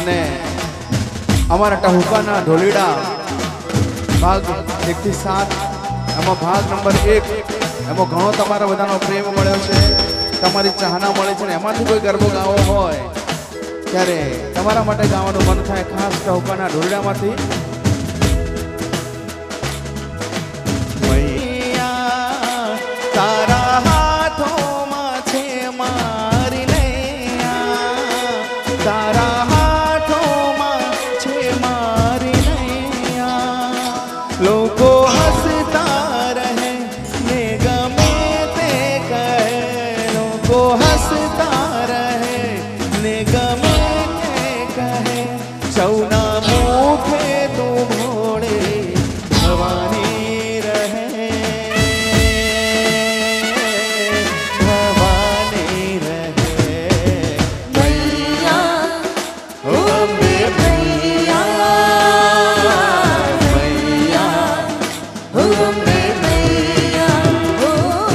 અને અમારા ટહુકાના ઢોલીડા ભાગ 1 થી 7 એમાં ભાગ નંબર 1 એમાં ઘણો તમારા બધાનો પ્રેમ મળ્યો છે, તમારી ચાહના મળે છે ને એમાંથી કોઈ ગરબો ગાવો હોય ત્યારે તમારા માટે ગાવાનું મન થાય ખાસ ટહુકાના ઢોલીડામાંથી મૈયા તારા હાથોમાં છે મારી નૈયા, તારા હાથોમાં છે મારી નૈયા, લોકો હસતા રહે ને ગમે તે કહે, લોકો હસતા રહે ને ગમે તે કહે, સૌના મુખે તું ભોળે ભવાની રહે, ભવાની રહે મૈયા, ઓ અંબે મૈયા, મૈયા, ઓ અંબે મૈયા, ઓ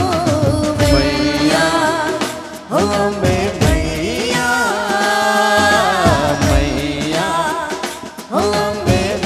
મૈયા, ઓ અંબે મૈયા, મૈયા, ઓ અંબે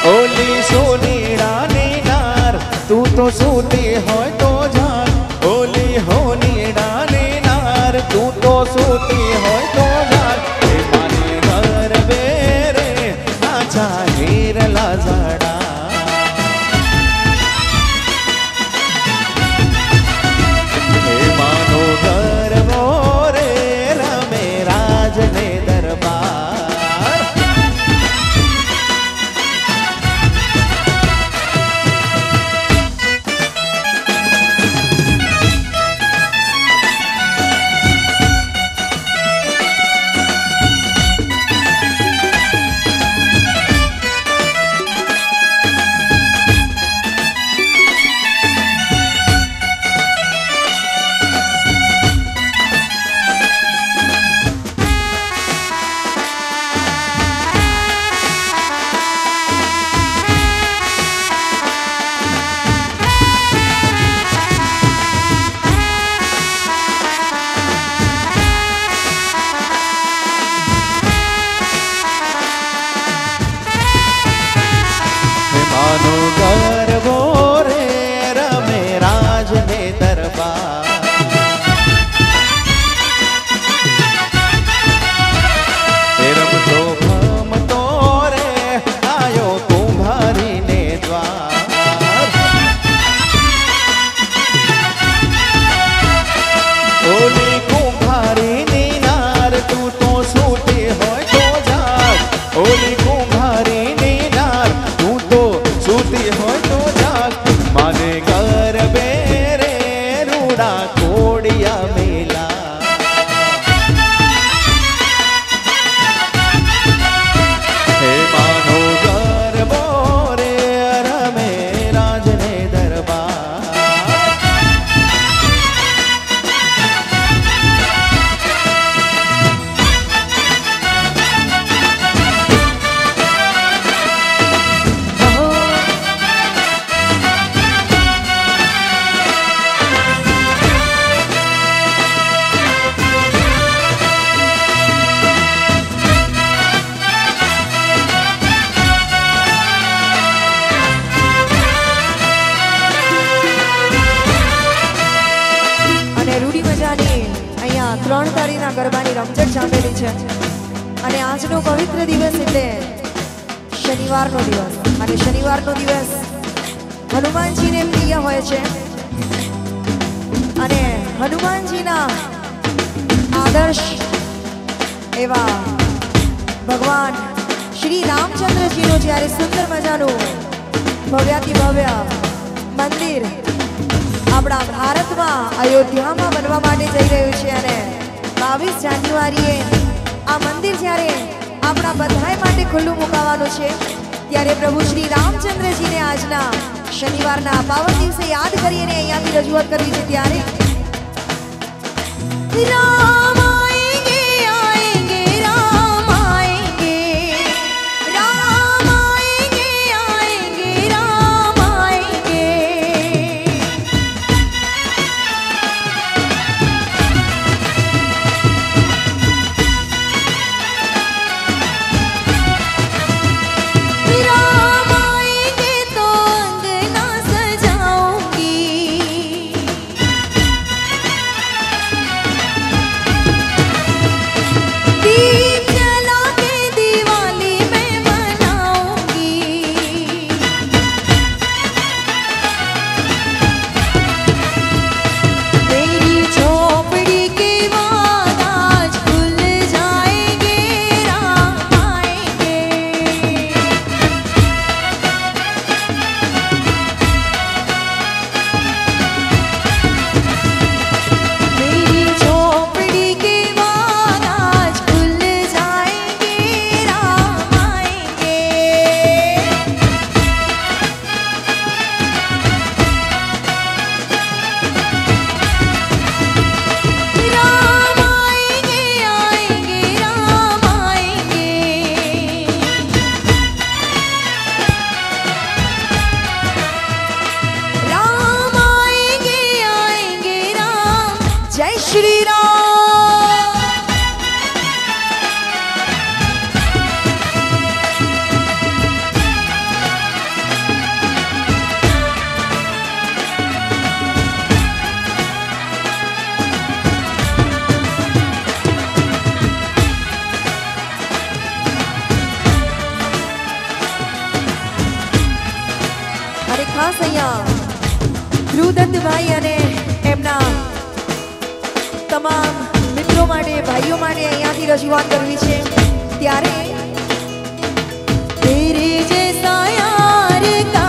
ઓલી સોનીડાની નાર તું તો સૂતી હોય તો જાગ ઓલી હોનીડાની નાર તું તો સૂતી હોય તો જાગ એ માને ઘર બેરે આછા હીરલા ઝાડા એ માનો ઘર મોરે રમે રાજને દરબાર ગરબાની રમઝટ જામેલી છે અને આજનો પવિત્ર દિવસ એટલે શનિવારનો દિવસ અને શનિવારનો દિવસ હનુમાનજીને પ્રિય હોય છે અને હનુમાનજીના આદર્શ એવા ભગવાન શ્રી રામચંદ્રજીનું જ્યારે સુંદર મજાનું ભવ્યાતિ ભવ્ય મંદિર આપણા ભારતમાં અયોધ્યામાં બનવા માટે જઈ રહ્યું છે અને 22 જાન્યુઆરીએ આ મંદિર જ્યારે આપણા બધાય માટે ખુલ્લું મુકાવાનું છે ત્યારે પ્રભુ શ્રી રામચંદ્રજીને આજના શનિવારના પાવન દિવસે યાદ કરીને અહીંયાથી રજૂઆત કરવી છે ત્યારે રામ આएंगे आएंगे राम आएंगे राम आएंगे आएंगे राम आएंगे राम आएंगे तो अंगना सजाऊंगी दीप जला के दिवाली में मनाऊंगी मेरी झोपड़ी के बाद आज खुल जाएंगे राम आएंगे मेरी झोपड़ी के बाद आज खुल जाएंगे राम आएंगे राम आएंगे आएंगे राम आएंगे राम आएंगे आएंगे राम जय श्री राम ખાસ અહીંયા ધ્રુવદત્તભાઈ અને એમના તમામ મિત્રો માટે ભાઈઓ માટે અહીંયાથી રજૂઆત કરવી છે ત્યારે તેરે જૈસા યાર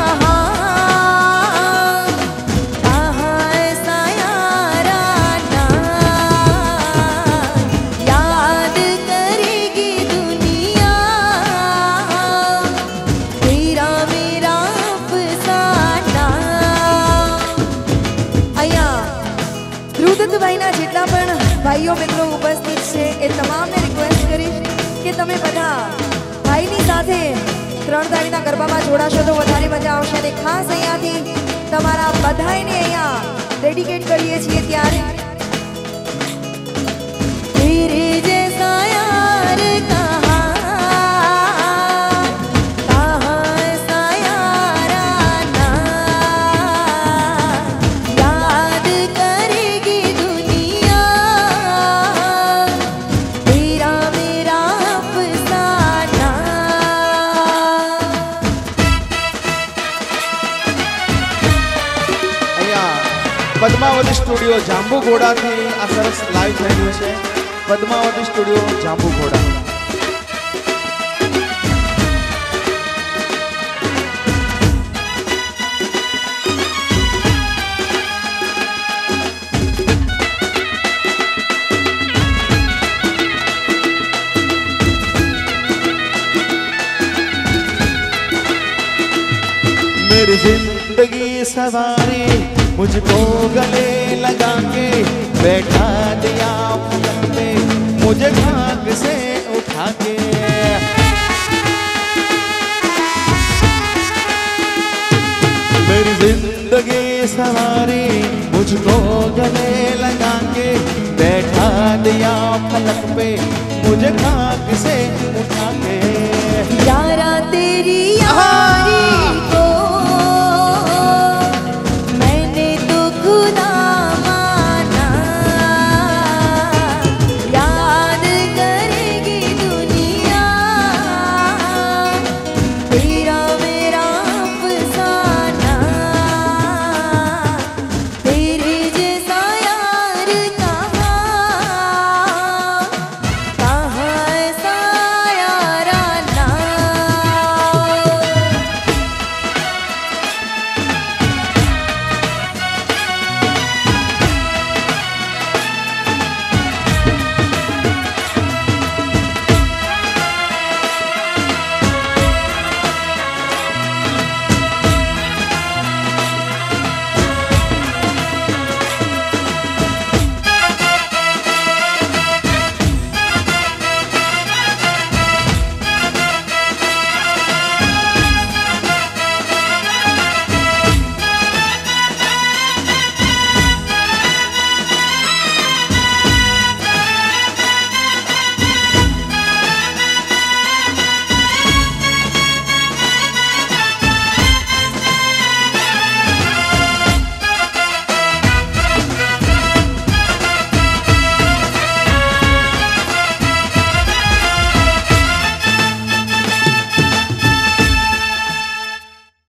જેટલા પણ ભાઈઓ મિત્રો ઉપસ્થિત છે એ તમામને રિક્વેસ્ટ કરીશ કે તમે બધા ભાઈની સાથે 3 તારીખના ગરબામાં જોડાશો તો વધારે મજા આવશે અને ખાસ અહીંયાથી તમારા બધાને અહીંયા ડેડિકેટ કરીએ છીએ ત્યારે તેરે જૈસા યાર પદ્માવતી સ્ટુડિયો જાંબુઘોડાથી આ સરસ લાઈવ થઈ રહ્યું છે પદ્માવતી સ્ટુડિયો જાંબુઘોડા मेरी जिंदगी सवारी मुझको गले लगा के बैठा दिया पलंग पे मुझे खाक से उठा के मेरी जिंदगी सवारी मुझको गले लगा के बैठा दिया पलंग पे मुझे खाक से उठा के यारा तेरी यारी